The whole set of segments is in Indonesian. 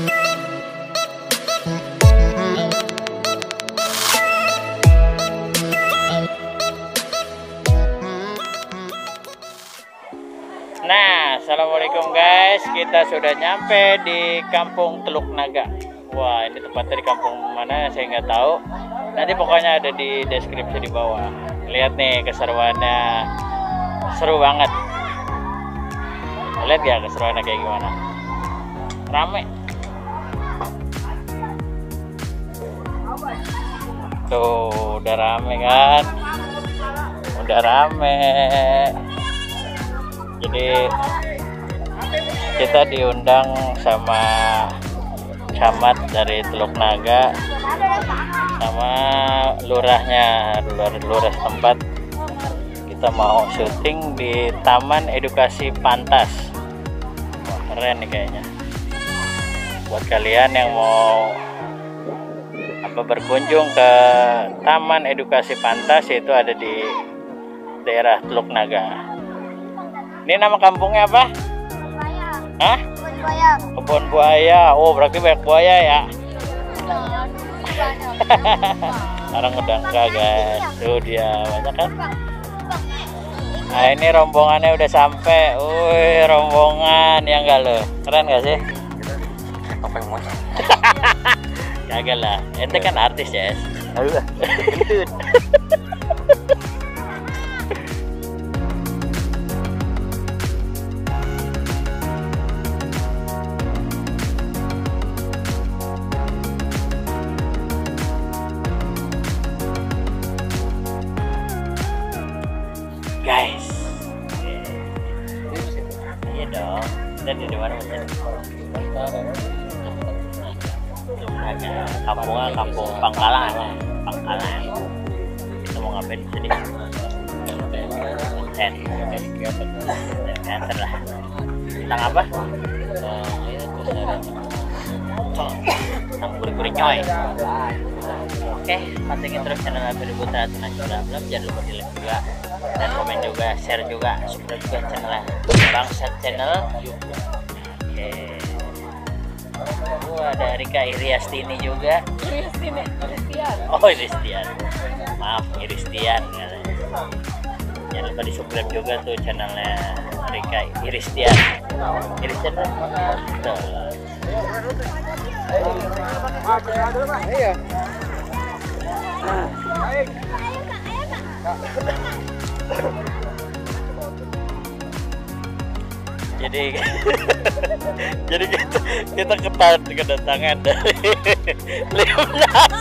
Nah, assalamualaikum guys, kita sudah nyampe di Kampung Teluk Naga. Wah, ini tempatnya di kampung mana saya nggak tahu. Nanti pokoknya ada di deskripsi di bawah. Lihat nih keseruannya, seru banget. Lihat ya keseruannya kayak gimana. Rame. Tuh, udah rame kan? Udah rame. Jadi kita diundang sama camat dari Teluk Naga sama lurahnya, lurah setempat. Kita mau syuting di Taman Edukasi Pantas. Wah, keren nih kayaknya. Buat kalian yang mau berkunjung ke Taman Edukasi Pantas, itu ada di daerah Teluk Naga. Ini nama kampungnya apa? Buaya. Hah? Kebun buaya. Kebun buaya. Oh, berarti banyak buaya ya. Sekarang udah enggak guys. Tuh dia banyak kan. Nah, ini rombongannya udah sampai. Wih, rombongan yang enggak lo. Keren gak sih? Topeng mas. Kagak lah. Ente kan artis ya. Aduh. Guys, iya dong. Dan di mana kampungnya kampung Pangkalan. Kita mau ngapain di sini? Konten lah. Tentang apa? Tentang kuri-kuri nyoy. Oke, pantengin terus channel Ferdy Putra Nasional. Jangan lupa di like juga dan komen juga, share juga, subscribe juga channelnya Bangsat Channel. Oke. Ada Rika Iriastini juga. Iristian. Oh, Iristian. Maaf, Iristian. Jangan lupa di subscribe juga tuh channelnya Rika Iristian. Iristian tuh. Iya. Jadi kita kedatangan dari Limnas.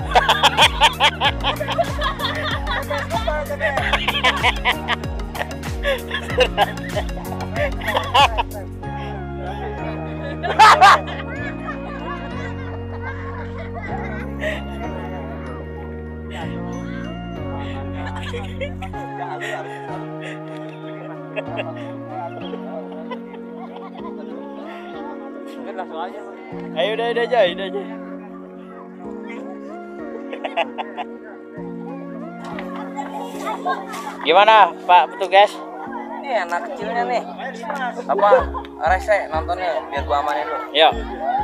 Ayo udah aja. Gimana Pak petugas? Ini anak kecilnya nih. Apa? Rese nontonnya biar gua amanin dulu. Yuk.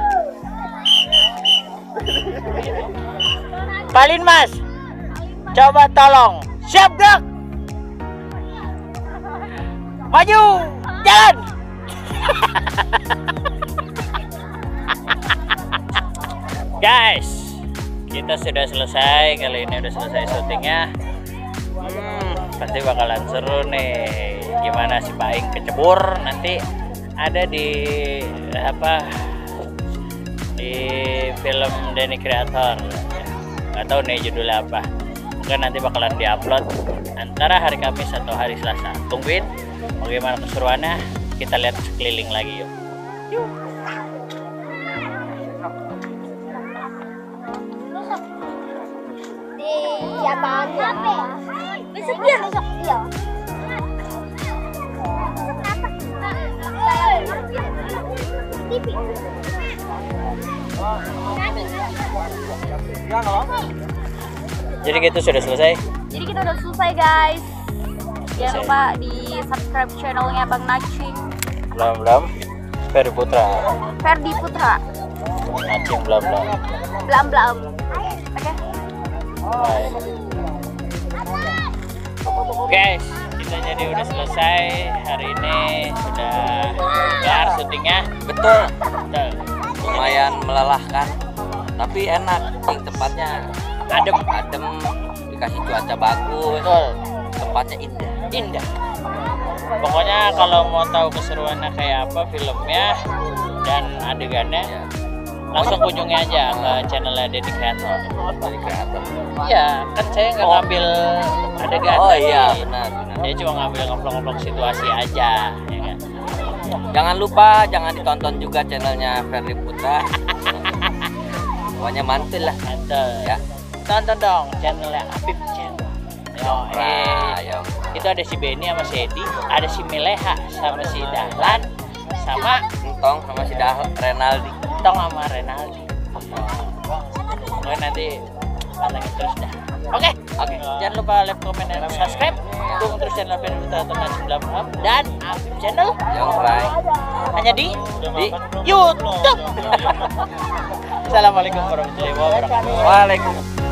Palin Mas. Coba tolong. Siap gerak. Maju. Jalan. Guys, kita sudah selesai. Kali ini udah selesai syutingnya. Pasti bakalan seru nih. Gimana si Paing kecebur nanti ada di di film Denny Creator. Nggak tahu nih judulnya apa. Mungkin nanti bakalan diupload antara hari Kamis atau hari Selasa. Tungguin bagaimana keseruannya. Kita lihat sekeliling lagi yuk. Apaan ya? Besok dia. Iya. TV. Jadi gitu sudah selesai. Jadi kita udah selesai guys. Jangan lupa di subscribe channelnya Bang Naching. Belum. Ferdy Putra. Ferdy Putra. Acing bla bla. Blam. Oke. Guys, kita jadi udah selesai hari ini, sudah kelar syutingnya. Betul. Betul. Lumayan melelahkan, tapi enak. Di tempatnya Adem. adem, dikasih cuaca bagus, Betul. tempatnya indah. Indah. Pokoknya kalau mau tahu keseruannya kayak apa filmnya dan adegannya, Ya, langsung kunjungi aja ke channelnya Deddy Kreator. dari kreator. Iya, kan saya nggak ngambil adegan. Oh tadi. iya, benar. Saya cuma ngambil ngeplok-ngeplok situasi aja, ya kan? Jangan lupa, jangan ditonton juga channelnya Ferry Putra. Pokoknya mantul lah. Mantul. Ya. Tonton dong channelnya Apip Channel. Ayo. Itu ada si Benny sama si Edi, ada si Mileha sama si Dahlan, sama Entong sama si Renaldi. Tong sama Renaldi. Oke, nanti pantengin terus dah. Oke. Jangan lupa like, comment, dan subscribe. Dukung terus channel Ferry Putra dan Apip Channel. Jangan bye. Hanya di YouTube. Assalamualaikum warahmatullahi wabarakatuh. Waalaikumsalam.